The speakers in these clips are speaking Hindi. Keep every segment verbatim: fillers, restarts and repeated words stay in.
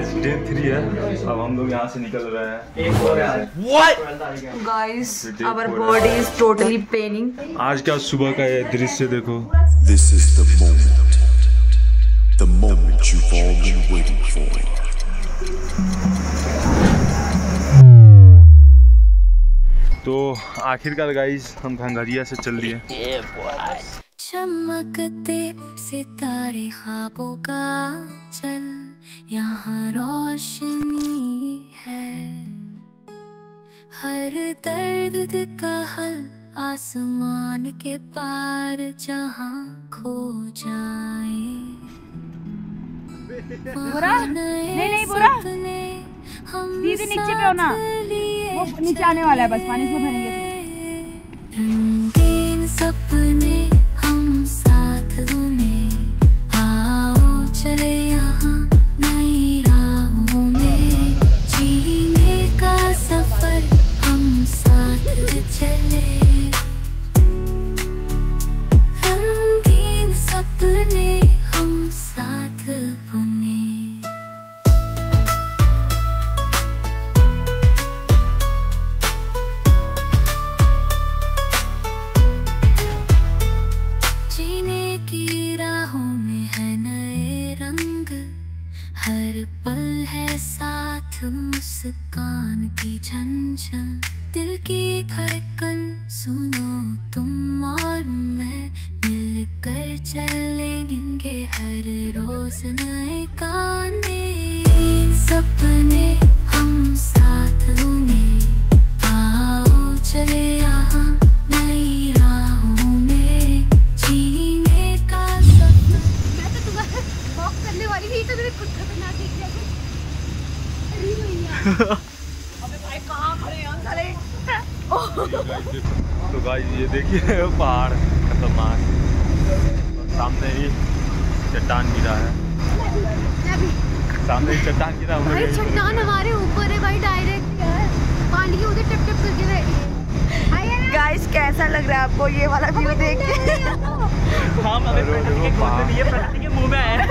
आज डे थ्री है, अब हम लोग यहाँ से निकल रहे हैं। Guys our body is totally paining. आज का सुबह का ये दृश्य देखो। This is the moment, the moment you've all been waiting for. तो आखिरकार गाइस हम खंगरिया से चल दिए। चमकते सितारे ख्वाबों का चल, यहाँ रोशनी है, हर दर्द का हल आसमान के पार जहाँ खो जाए। बुरा? नहीं नहीं बुरा, दीदी नीचे पे हो ना, वो नीचे आने वाला है, बस पानी से भरेंगे। रंगीन सपने हम साथ में, आओ चले यहाँ नई राहों में, जीने का सफर हम साथ चले। रंगीन सपने हम साथ बुने। जीने की राहों में है नए रंग, हर पल है साथ मुस्कान की झंझन, दिल की धड़कन सुनो तुम और मैं, मिलकर चलेंगे हर रोज नए गाने। सपने हम साथ में, आओ चले यहाँ नई राहों में, जीने का सपना। मैं तो तुम्हारा वॉक करने वाली थी, तो तुमने खुद खतरनाक देख लिया कुछ। अबे भाई कहाँ खड़े हैं साले? तो गाइस ये देखिए पहाड़ खतरनाक, सामने ही चट्टान गिरा है, सामने ही चट्टान गिरा हुआ है। चट्टान हमारे ऊपर है भाई, डायरेक्ट यार पानी के उधर टप टप करके रही है। गाइस कैसा लग रहा है आपको ये वाला व्यू देख के? हम अभी प्रकृति के गोद में नहीं है, प्रकृति के मुंह में है।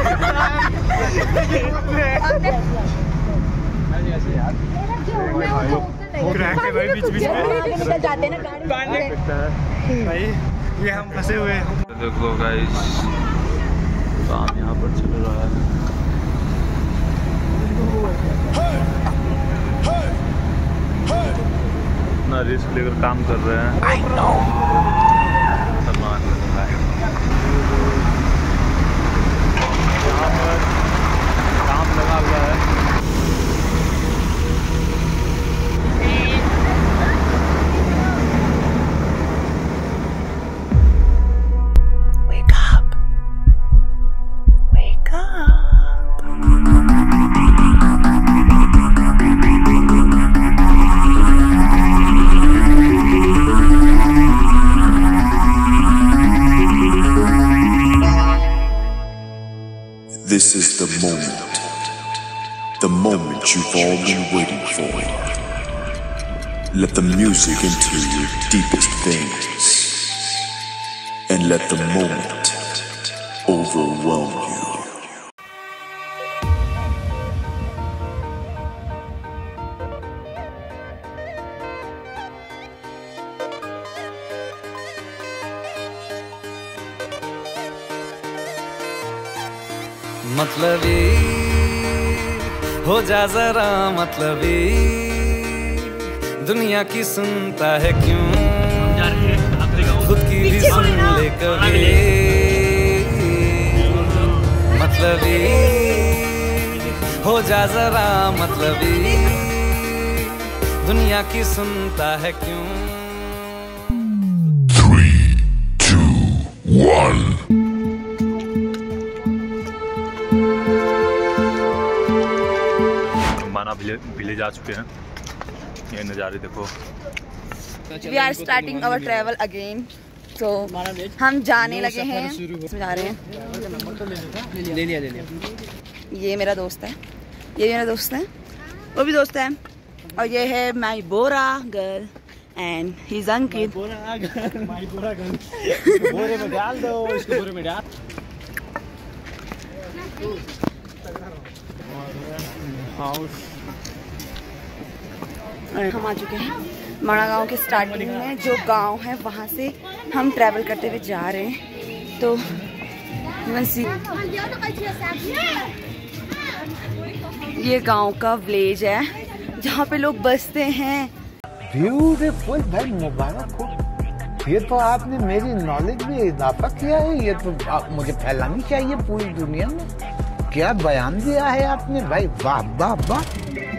बीच बीच में जाते ना गाड़ी भाई ये हम फंसे हुए हैं। देख लो गाइस काम यहाँ पर चल रहा है। इतना रिस्क लेकर काम कर रहे हैं। I know. सम्मान लग रहा है। यहाँ पर काम लगा हुआ है। This is the moment, the moment you've all been waiting for. Let the music into your deepest veins, and let the moment overwhelm you. मतलबी हो जा जरा, मतलबी दुनिया की सुनता है क्यों, खुद की भी सुन ले कभी। मतलबी हो जा जरा, मतलबी दुनिया की सुनता है क्यों। Three, two, one. विलेज आ चुके हैं, ये नज़ारे देखो। We are starting our travel again, तो हम जाने लगे हैं, जा रहे हैं। ले लिया ले लिया। ये मेरा दोस्त है, ये मेरा दोस्त है, वो भी दोस्त है, और ये है माई बोरा girl and he is Ankit. बोरा गर्ल, माई बोरा गर्ल। बोरे में डाल दो इसको, बोरे में डाल। हाउस। हम आ चुके हैं माणा गांव के स्टार्टिंग में, जो गांव है वहाँ से हम ट्रैवल करते हुए जा रहे हैं। तो ये गांव का विलेज है जहाँ पे लोग बसते हैं। ब्यूटीफुल भाई, मुबारक हो। ये तो आपने मेरी नॉलेज में इजाफा किया है। ये तो आप मुझे फैलानी चाहिए पूरी दुनिया में। क्या बयान दिया है आपने भाई, वाह वाह वाह।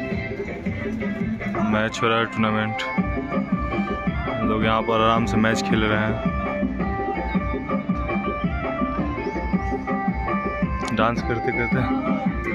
मैच हो रहा है, टूर्नामेंट। लोग यहाँ पर आराम से मैच खेल रहे हैं, डांस करते करते।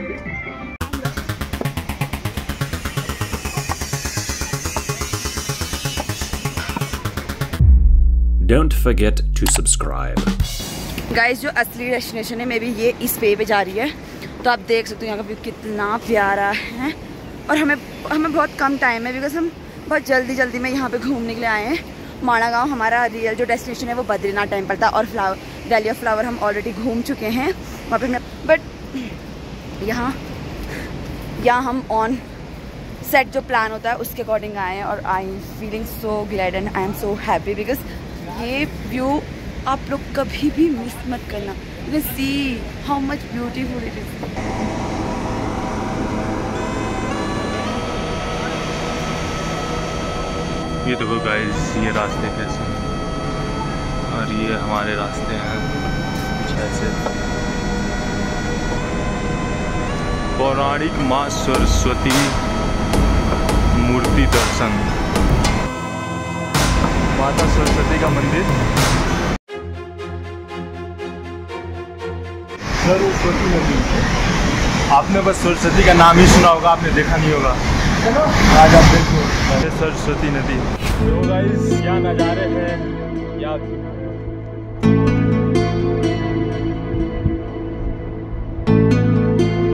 Don't forget to subscribe. Guys, जो असली डेस्टिनेशन है मे बी ये इस पे पे जा रही है। तो आप देख सकते हो यहाँ का व्यू कितना प्यारा है। और हमें हमें बहुत कम टाइम है, बिकॉज हम बहुत जल्दी जल्दी में यहाँ पे घूमने के लिए आए हैं। माणा गाँव हमारा रियल जो डेस्टिनेशन है वो बद्रीनाथ टेम्पल था, और फ्लावर वैली ऑफ फ्लावर हम ऑलरेडी घूम चुके हैं वहाँ पे हमने। बट यहाँ यहाँ हम ऑन सेट जो प्लान होता है उसके अकॉर्डिंग आए हैं। और I am feeling so glad and I am so happy, because ये व्यू आप लोग कभी भी मिस मत करना। You can see how much beautiful it is. ये देखो गाइस, ये रास्ते कैसे हैं और ये हमारे रास्ते हैं कुछ ऐसे। पौराणिक माँ सरस्वती मूर्ति दर्शन, माता सरस्वती का मंदिर। सरस्वती नदी, आपने बस सरस्वती का नाम ही सुना होगा, आपने देखा नहीं होगा। आज आप देखो सरस्वती नदी। तो गाइस, क्या नज़ारे हैं, या